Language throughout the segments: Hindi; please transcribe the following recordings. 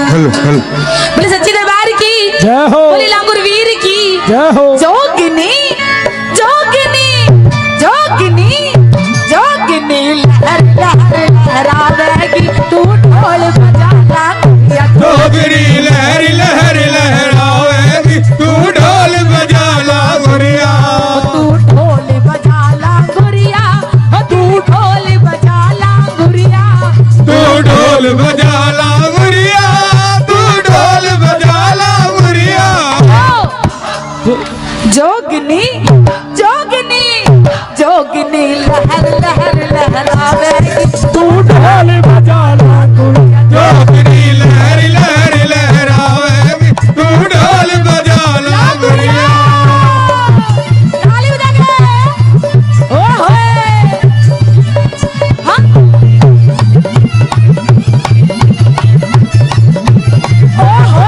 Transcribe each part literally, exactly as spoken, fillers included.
हेलो हेलो बोले सच्ची दरबार की जय हो, बोले लांगुर वीर की जय हो। जोगिनी जोगिनी जोगिनी जोगिनी लहर लहर लहरावेगी तू ढोल बजा लांगुरिया। जोगिनी लहर लहर लहरावेगी तू ढोल बजा लांगुरिया। तू ढोल बजा लांगुरिया, तू ढोल बजा लांगुरिया, तू ढोल बजा लांगुरिया, तू ढोल बजा लांगुरिया। जोगिनी जोगिनी जोगिनी लहर लहर लहरावेगी तू ढोल बजा लांगुरिया। जोगिनी लहर लहर लहरावेगी तू ढोल बजा लांगुरिया। ताली बजा के ओ होए हां ओ हो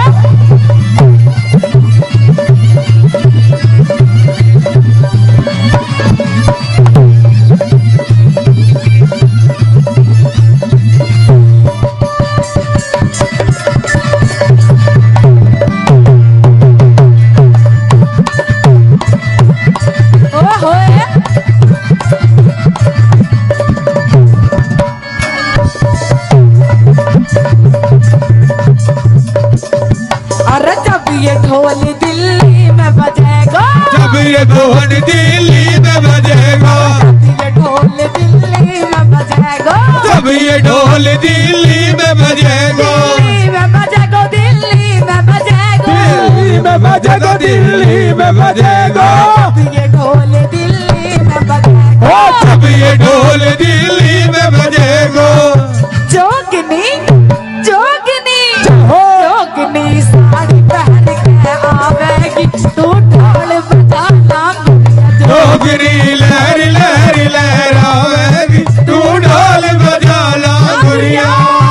ये ढोल दिल्ली में बजेगा, जब ये ढोल दिल्ली में बजेगा, ये ढोल दिल्ली में बजेगा, जब ये ढोल दिल्ली में बजेगा, दिल्ली में बजेगा, दिल्ली में बजेगा, दिल्ली में बजेगा, दिल्ली में बजेगा। ये ढोल दिल्ली में बजेगा, जब ये ढोल दिल्ली में बजेगा। जोगिनी जोगिनी जोगिनी साड़ी पहन के आवेगी तू ढोल बजा लांगुरिया। जोगिनी लहर लहर लहरावेगी तू ढोल बजा लांगुरिया।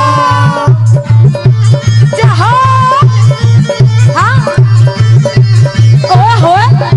जहाँ हाँ ओ हो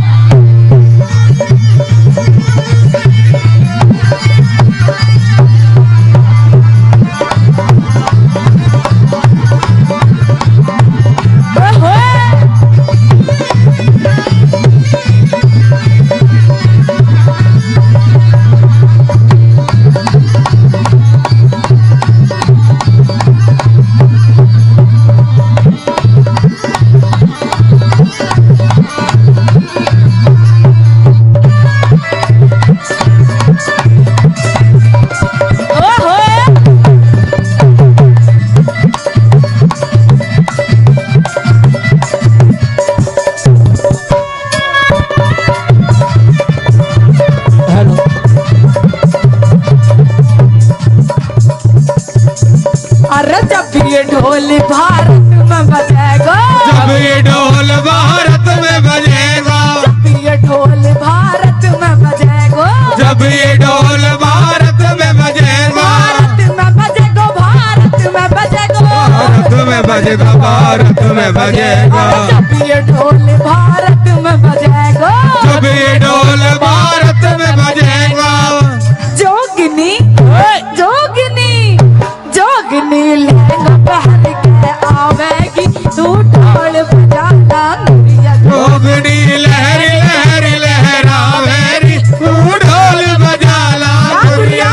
ये ढोल भारत में बजेगा, जब ये ढोल भारत में बजेगा, जब ये ढोल भारत में बजेगा, जब ये ढोल भारत में बजेगा, भारत में बजेगा, भारत में बजेगा, भारत में बजेगा, भारत में बजेगा। जब ये ढोल भारत में बजेगा, जब ये ढोल भारत में बजेगा। जोगिनी जोगिनी जोगिनी लहंगा पहन के आवेगी तू ढोल बजा लांगुरिया। जोगिनी लहर लहर लहरावेगी तू ढोल बजा लांगुरिया।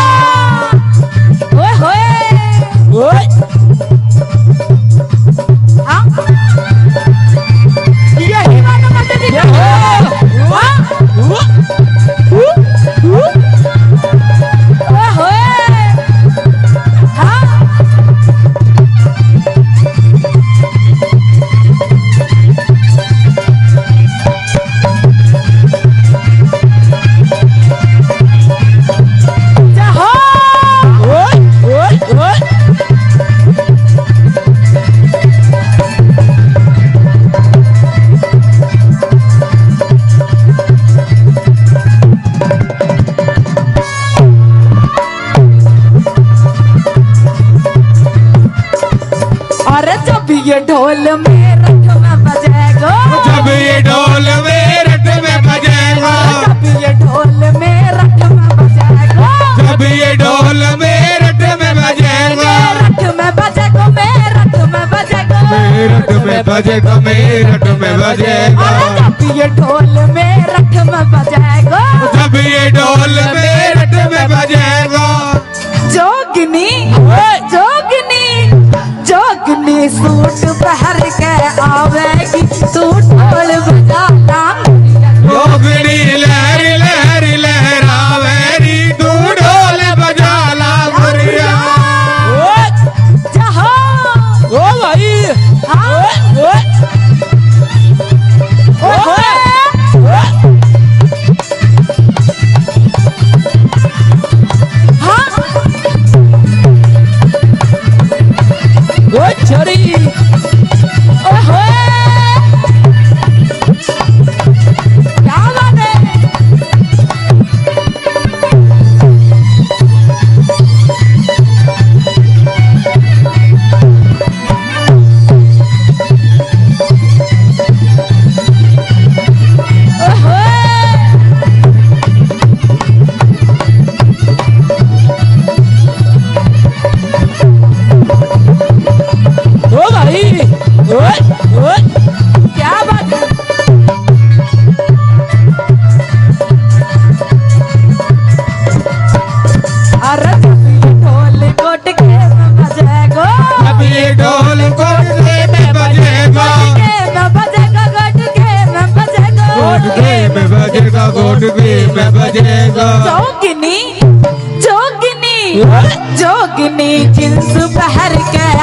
ओए होए ओए हाँ यही मानो माता जी का हाँ ओए होए हाँ ये ढोल मेरठ में बजेगा, जब ये ढोल मेरठ में बजेगा, जब ये ढोल मेरठ में बजेगा, जब ये ढोल मेरठ में बजेगा, मेरठ में बजेगा, मेरठ में बजेगा, मेरठ में बजेगा मेरठ में बजेगा जब ये ढोल मेरठ में बजेगा जब ये ढोल मेरठ में बजेगा जोगनी जोगनी जोगनी सूट पहन के आवेगी तू ढोल बजाना जोगनी लहरी लहरी लहरावेरी तू ढोल बजाना गुरिया जहाँ ओ भाई हाँ ओ ओ ओ छड़ी ओहो क्या बात है ओहो ओ भाई ओ ओ क्या बात है अरे जब ये ढोल कोट के में बजेगा जब ये ढोल कोटके में बजेगा में बजेगा कोट के में बजेगा कोटके में बजेगा कोटके में बजेगा जोगनी जोगनी जोगनी जींस पहन के